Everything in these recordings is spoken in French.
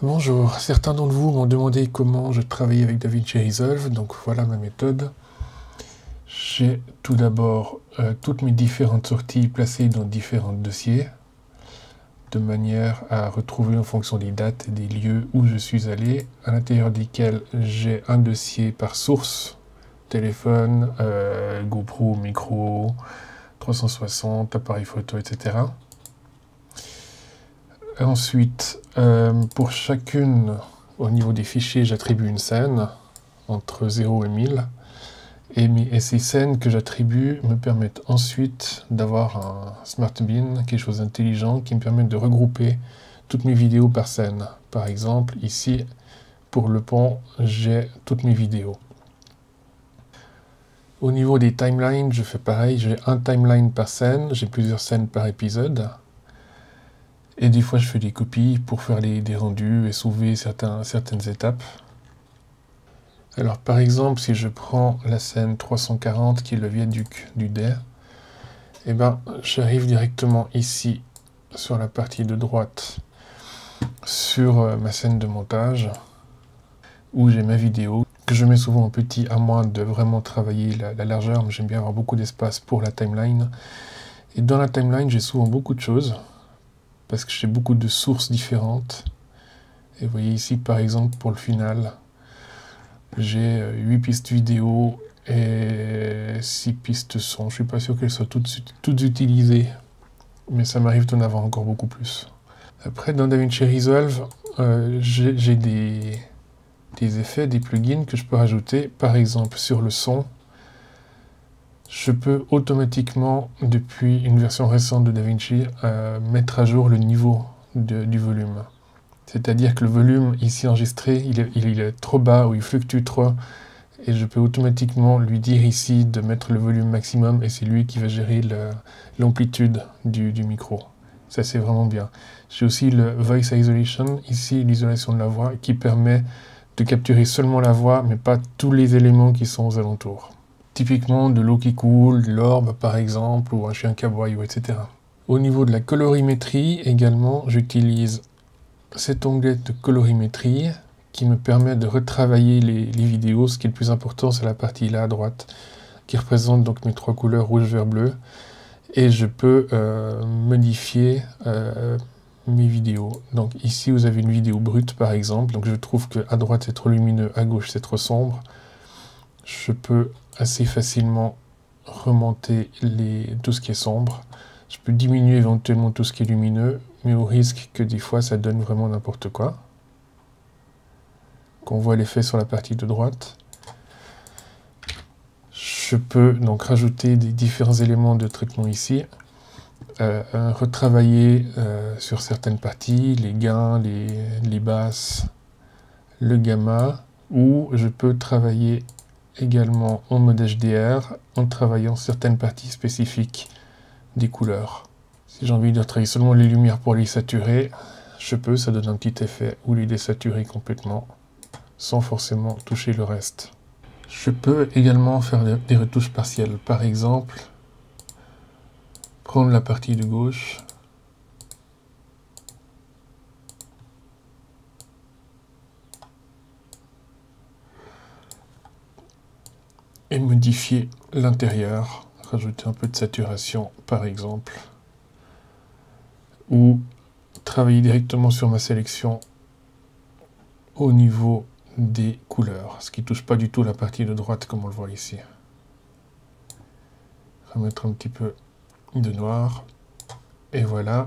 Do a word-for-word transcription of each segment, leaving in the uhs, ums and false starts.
Bonjour, certains d'entre vous m'ont demandé comment je travaillais avec DaVinci Resolve, donc voilà ma méthode. J'ai tout d'abord euh, toutes mes différentes sorties placées dans différents dossiers, de manière à retrouver en fonction des dates et des lieux où je suis allé, à l'intérieur desquels j'ai un dossier par source, téléphone, euh, GoPro, micro, trois cent soixante, appareil photo, et cetera. Ensuite, euh, pour chacune, au niveau des fichiers, j'attribue une scène entre zéro et mille. Et, et ces scènes que j'attribue me permettent ensuite d'avoir un Smart Bin, quelque chose d'intelligent, qui me permet de regrouper toutes mes vidéos par scène. Par exemple, ici, pour le pont, j'ai toutes mes vidéos. Au niveau des timelines, je fais pareil, j'ai un timeline par scène, j'ai plusieurs scènes par épisode. Et des fois, je fais des copies pour faire les, des rendus et sauver certains, certaines étapes. Alors, par exemple, si je prends la scène trois cent quarante, qui est le viaduc du Day, eh ben, j'arrive directement ici, sur la partie de droite, sur euh, ma scène de montage, où j'ai ma vidéo, que je mets souvent en petit, à moins de vraiment travailler la, la largeur, mais j'aime bien avoir beaucoup d'espace pour la timeline. Et dans la timeline, j'ai souvent beaucoup de choses, parce que j'ai beaucoup de sources différentes. Et vous voyez ici, par exemple, pour le final, j'ai huit pistes vidéo et six pistes son. Je suis pas sûr qu'elles soient toutes, toutes utilisées, mais ça m'arrive d'en avoir encore beaucoup plus. Après, dans DaVinci Resolve, euh, j'ai des, des effets, des plugins que je peux rajouter. Par exemple, sur le son, je peux automatiquement, depuis une version récente de DaVinci, euh, mettre à jour le niveau de, du volume. C'est-à-dire que le volume ici enregistré, il est, il est trop bas ou il fluctue trop, et je peux automatiquement lui dire ici de mettre le volume maximum, et c'est lui qui va gérer l'amplitude du, du micro. Ça, c'est vraiment bien. J'ai aussi le Voice Isolation, ici l'isolation de la voix, qui permet de capturer seulement la voix, mais pas tous les éléments qui sont aux alentours. Typiquement de l'eau qui coule, de l'orbe par exemple, ou un chien qui aboie, et cetera. Au niveau de la colorimétrie également, j'utilise cet onglet de colorimétrie qui me permet de retravailler les, les vidéos. Ce qui est le plus important, c'est la partie là à droite, qui représente donc mes trois couleurs rouge, vert, bleu. Et je peux euh, modifier euh, mes vidéos. Donc ici, vous avez une vidéo brute par exemple. Donc je trouve qu'à droite, c'est trop lumineux, à gauche, c'est trop sombre. Je peux assez facilement remonter les, tout ce qui est sombre. Je peux diminuer éventuellement tout ce qui est lumineux, mais au risque que des fois ça donne vraiment n'importe quoi. Qu'on voit l'effet sur la partie de droite. Je peux donc rajouter des différents éléments de traitement ici. Euh, retravailler euh, sur certaines parties, les gains, les, les basses, le gamma, ou je peux travailler également en mode H D R en travaillant certaines parties spécifiques des couleurs. Si j'ai envie de travailler seulement les lumières pour les saturer, je peux, ça donne un petit effet, ou les désaturer complètement, sans forcément toucher le reste. Je peux également faire des retouches partielles. Par exemple, prendre la partie de gauche, et modifier l'intérieur, rajouter un peu de saturation par exemple, ou travailler directement sur ma sélection au niveau des couleurs, ce qui ne touche pas du tout la partie de droite comme on le voit ici. Remettre un petit peu de noir, et voilà.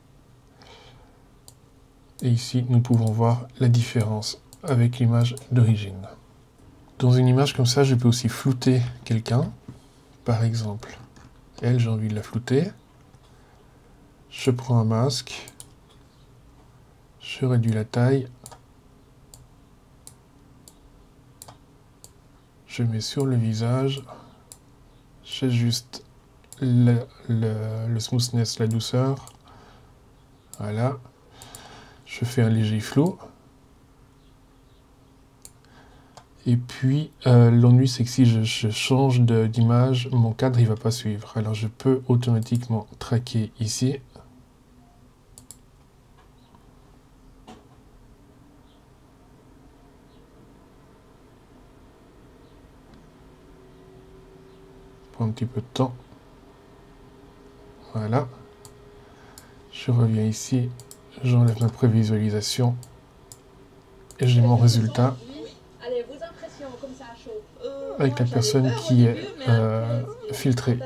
Et ici, nous pouvons voir la différence avec l'image d'origine. Dans une image comme ça, je peux aussi flouter quelqu'un. Par exemple, elle, j'ai envie de la flouter. Je prends un masque, je réduis la taille, je mets sur le visage, j'ajuste le, le, le smoothness, la douceur, voilà, je fais un léger flou, et puis euh, l'ennui c'est que si je, je change d'image, mon cadre il va pas suivre, alors je peux automatiquement traquer ici, prend un petit peu de temps. Voilà. Je reviens ici, j'enlève ma prévisualisation et j'ai mon résultat avec la personne qui est euh, filtrée.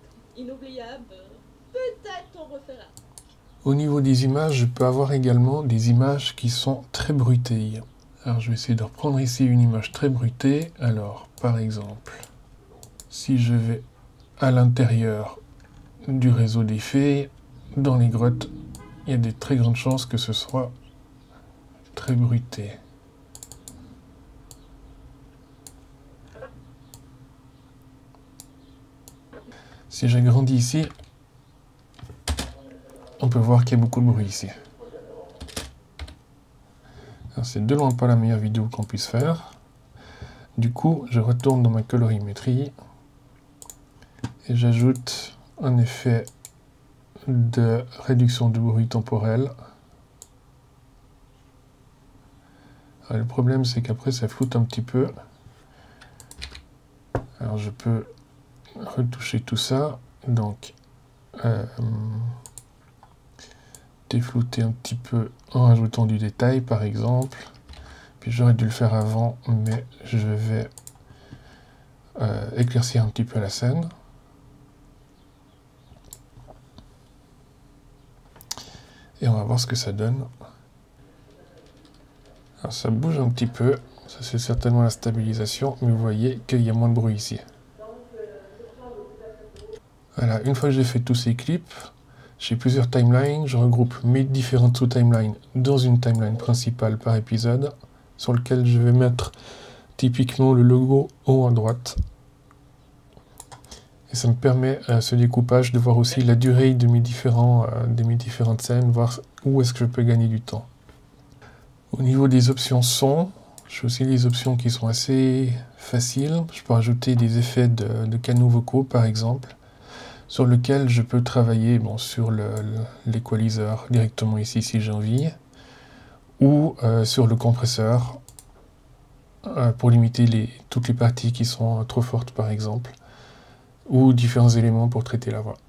Au niveau des images, je peux avoir également des images qui sont très bruitées. Alors je vais essayer de reprendre ici une image très bruitée. Alors par exemple, si je vais à l'intérieur du réseau des fées, dans les grottes, il y a des très grandes chances que ce soit très bruité. Si j'agrandis ici, on peut voir qu'il y a beaucoup de bruit ici. C'est de loin pas la meilleure vidéo qu'on puisse faire. Du coup, je retourne dans ma colorimétrie et j'ajoute un effet de réduction du bruit temporel. Alors, le problème, c'est qu'après, ça floute un petit peu. Alors, je peux retoucher tout ça. Donc, euh, déflouter un petit peu en rajoutant du détail, par exemple. Puis j'aurais dû le faire avant, mais je vais euh, éclaircir un petit peu la scène. Et on va voir ce que ça donne. Alors ça bouge un petit peu, ça c'est certainement la stabilisation, mais vous voyez qu'il y a moins de bruit ici. Voilà, une fois que j'ai fait tous ces clips, j'ai plusieurs timelines, je regroupe mes différentes sous-timelines dans une timeline principale par épisode, sur lequel je vais mettre typiquement le logo haut à droite. Et ça me permet, à ce découpage, de voir aussi la durée de mes, différents, euh, de mes différentes scènes, voir où est-ce que je peux gagner du temps. Au niveau des options son, j'ai aussi des options qui sont assez faciles. Je peux rajouter des effets de, de canaux vocaux, par exemple, sur lequel je peux travailler bon, sur l'équaliseur directement ici si j'ai envie, ou euh, sur le compresseur euh, pour limiter les, toutes les parties qui sont trop fortes par exemple, ou différents éléments pour traiter la voix.